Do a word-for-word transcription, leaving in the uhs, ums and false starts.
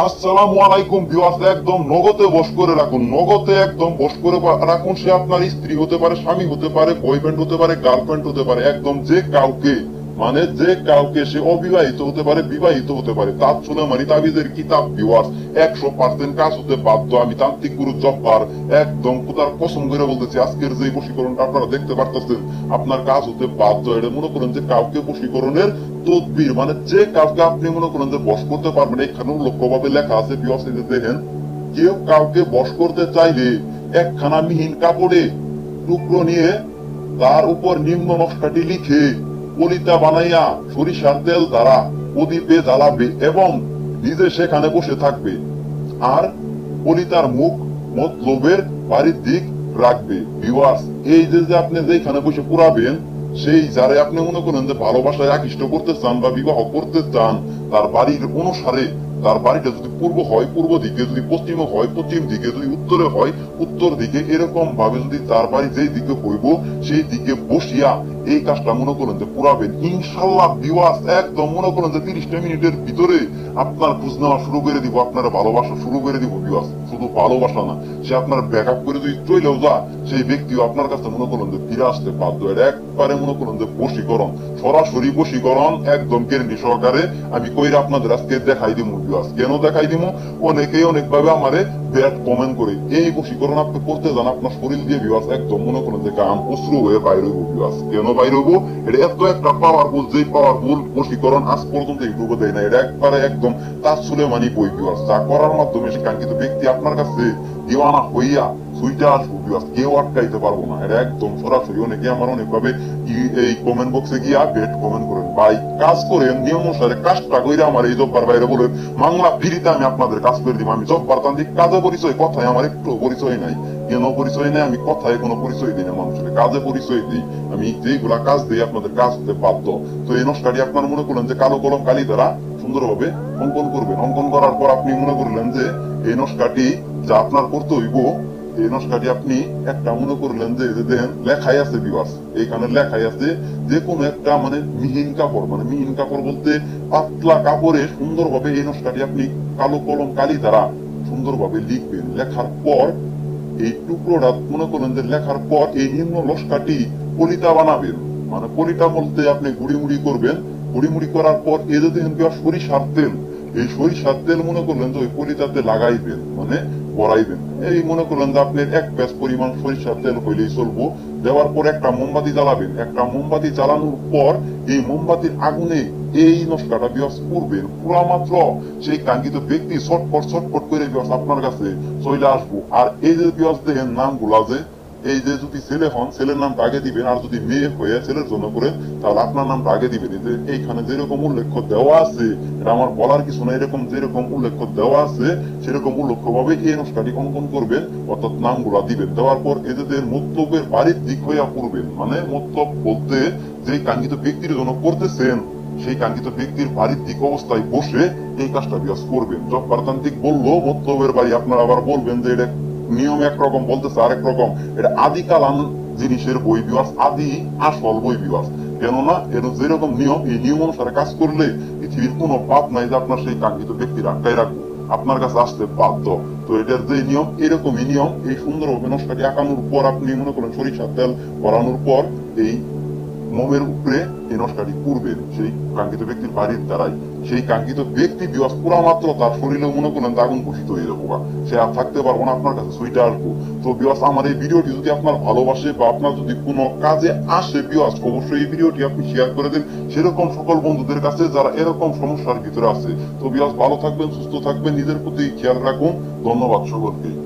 আসসালামু আলাইকুম ভিউয়ার্স, একদম নগদে বশ করে রাখুন, নগদে একদম বশ করে রাখুন। সে আপনার স্ত্রী হতে পারে, স্বামী হতে পারে, বয়ফ্রেন্ড হতে পারে, গার্লফ্রেন্ড হতে পারে, একদম যে কাউকে, মানে যে কাউকে, সে অবিবাহিত হতে পারে, বিবাহিত হতে পারে। তার সুলেমানি তাবিজের কিতাব ভিউয়ার্স একশো পার্সেন্ট কাজ হতে বাধ্য। আমি তান্ত্রিক গুরু জব্বার একদম কোথার কসম করে বলতেছি, আজকের যে বশীকরণটা আপনারা দেখতে পারতেছেন আপনার কাজ হতে বাধ্য। এটা মনে করেন যে কাউকে বশীকরণের তদবির, মানে যে কাউকে আপনি মনে করেন যে বশ করতে পারবেন। এখানে লক্ষ্যভাবে লেখা আছে ভিউয়ার্স, এই যে দেখেন, কেউ কাউকে বশ করতে চাইলে একখানা মিহিন কাপড়ে টুকরো নিয়ে তার উপর নিম্ন নকশাটি লিখে কলিতা বানাইয়া সরিষার তেল দ্বারা প্রদীপে জ্বালাবে এবং নিজে সেখানে বসে থাকবে, আর কলিতার মুখ মতলবের বাড়ির দিক রাখবে। ভিউয়ার্স, এই যে যে আপনি যেখানে বসে পুরাবেন, সেই যারে আপনি মনে করেন যে ভালোবাসায় আকৃষ্ট করতে চান বা বিবাহ করতে চান, তার বাড়ির অনুসারে, তার বাড়িটা যদি পূর্ব হয় পূর্ব দিকে, যদি পশ্চিমে হয় পশ্চিম দিকে, যদি উত্তরে হয় উত্তর দিকে, এরকম ভাবে যদি তার বাড়ি যেই দিকে হইব সেই দিকে বসিয়া এই কাজটা মনে করেন যে পুরাবেন। ইনশাল্লাহ ভিউয়ার্স, একদম মনে করেন যে তিরিশটা মিনিটের ভিতরে আপনার খোঁজ নেওয়া শুরু করে দিব, আপনার ভালোবাসা শুরু করে দিব। ভিউয়ার্স, শুধু ভালোবাসা না, সে আপনার ব্যাক আপ করে যদি চলেও যা, সেই ব্যক্তিও আপনার কাছে মনে করেন যে ফিরে আসতে বাধ্য। এটা একবারে মনে করেন যে বশীকরণ, সরাসরি বশীকরণ, একদম গ্যারান্টি সহকারে আমি কইরা আপনাদের আজকে দেখাই দিব। ভিউয়ার্স, কেন দেখাই দিব, অনেকেই অনেক ভাবে আমারে ব্যাড কমেন্ট করে। এই বশীকরণ আপনি করতে যান, আপনার শরীর দিয়ে ভিউয়ার্স একদম মনে করেন যে গাম অশ্রু হয়ে বাইরে হইব। ভিউয়ার্স, কেন বাইরে হইব, এটা এত একটা পাওয়ারফুল, যে পাওয়ারফুল বশীকরণ আজ পর্যন্ত ইউটিউবে দেয় না। এটা একবারে একদম তার সুলেমানি বই। ভিউয়ার্স, যা করার মাধ্যমে সে কাঙ্ক্ষিত ব্যক্তি আপনার কাছে দিওয়ানা হইয়া সুইটা আসবো। ভিউয়ার্স, কেউ আটকাইতে পারবো না। এটা একদম সরাসরি। অনেকে আমার অনেক ভাবে এই কমেন্ট বক্সে গিয়া বেড কমেন্ট করেন, ভাই কাজ করেন নিয়ম অনুসারে, কাজটা কইরা আমার এই জব্বার বাইরে বলেন মাংলা ফিরিতে আমি আপনাদের কাজ করে দিব। আমি জব্বার তান্ত্রিক, কাজে পরিচয়, কথায় আমার একটু পরিচয় নাই, কেন পরিচয় নেই, আমি কথায় কোনো পরিচয় দিই না মানুষের, কাজে পরিচয় দিই। আমি যেগুলা কাজ দিই আপনাদের কাজ হতে বাধ্য। তো এই নকশাটি আপনার মনে করলেন যে কালো কলম কালি দ্বারা সুন্দরভাবে অঙ্কন করবেন। অঙ্কন করার পর আপনি মনে করলেন যে এই নকশাটি যা আপনার করতে হইব, এই নকশাটি আপনি একটা মনে করলেন যে দেখেন লেখাই আছে ভিউয়ার্স, এইখানে লেখাই আছে যে কোনো একটা মানে মিহিন কাপড়, মানে মিহিন কাপড় বলতে পাতলা কাপড়ে সুন্দরভাবে এই নকশাটি আপনি কালো কলম কালি দ্বারা সুন্দরভাবে লিখবেন। লেখার পর এই টুকরোটা মনে করেন যে লেখার পর এই নিম্ন লস্কাটি কলিতা বানাবেন। মানে কলিতা বলতে আপনি গুড়ি মুড়ি করবেন। গুড়ি মুড়ি করার পর এই যে দেখেন সরিষার তেল, এই সরিষার তেল মনে করলেন যে ওই কলিতাতে লাগাইবেন, মানে বড়াইবেন। এই মনে করলেন যে আপনার এক প্যাচ পরিমাণ সরিষার তেল হইলেই চলবো। দেওয়ার পর একটা মোমবাতি জ্বালাবেন। একটা মোমবাতি জ্বালানোর পর এই মোমবাতির আগুনে এই নকশাটা বিয়াস করবেন। পুরা মাত্র সেই কাঙ্ক্ষিত ব্যক্তি ছটফট ছটফট করে বিয়াস আপনার কাছে চলে আসবো। আর এই যে বিয়াস দেখেন নামগুলা, যে এই যে যদি ছেলে হন ছেলের নামটা আগে দিবেন, আর যদি মেয়ে হয়ে ছেলের জন্য করেন তাহলে আপনার নামটা আগে দিবেন। এই যে এইখানে যেরকম উল্লেখ দেওয়া আছে, এটা আমার বলার কিছু না, এরকম যেরকম উল্লেখ দেওয়া আছে সেরকম উল্লেখ ভাবে এই নকশাটি অঙ্কন করবেন, অর্থাৎ নামগুলা দিবেন। দেওয়ার পর এদের মতলবের বাড়ির দিক হইয়া পড়বেন। মানে মতলব বলতে যে কাঙ্ক্ষিত ব্যক্তির জন্য করতেছেন, সেই কাঙ্ক্ষিত ব্যক্তির বাড়ির দিক অবস্থায় বসে এই কাজটা বিয়াস করবেন। জব্বার তান্ত্রিক বললো মতলবের বাড়ি, আপনারা আবার বলবেন যে এটা নিয়ম একরকম, বলতেছে আরেক রকম। এটা আদিকালান জিনিসের বই ভিউয়ার্স, আদি আসল বই ভিউয়ার্স। কেননা এর যেরকম নিয়ম, এই নিয়ম অনুসারে কাজ করলে পৃথিবীর কোনো পাপ নাই যে আপনার সেই কাঙ্ক্ষিত ব্যক্তির আটকায় রাখবো, আপনার কাছে আসতে বাধ্য। তো এটার যে নিয়ম, এরকমই নিয়ম। এই সুন্দরভাবে নকশাটি আঁকানোর পর আপনি মনে করেন সরিষার তেল ভরানোর পর এই মোমের উপরে এই নকশাটি করবেন সেই কাঙ্ক্ষিত ব্যক্তির বাড়ির দ্বারাই। সেই কাঙ্ক্ষিত ব্যক্তি বিবাস পুরা মাত্র তার শরীরে মনে করেন আগুন ঘোষিত হয়ে যাবো, সে আর থাকতে পারবো না, আপনার কাছে সুইটা আসবো। তো বিবাস আমার এই ভিডিওটি যদি আপনার ভালোবাসে বা আপনার যদি কোনো কাজে আসে বিবাস, অবশ্যই এই ভিডিওটি আপনি শেয়ার করে দেন সেরকম সকল বন্ধুদের কাছে যারা এরকম সমস্যার ভিতরে আছে। তো বিবাস ভালো থাকবেন, সুস্থ থাকবেন, নিজের প্রতি খেয়াল রাখুন। ধন্যবাদ সকলকে।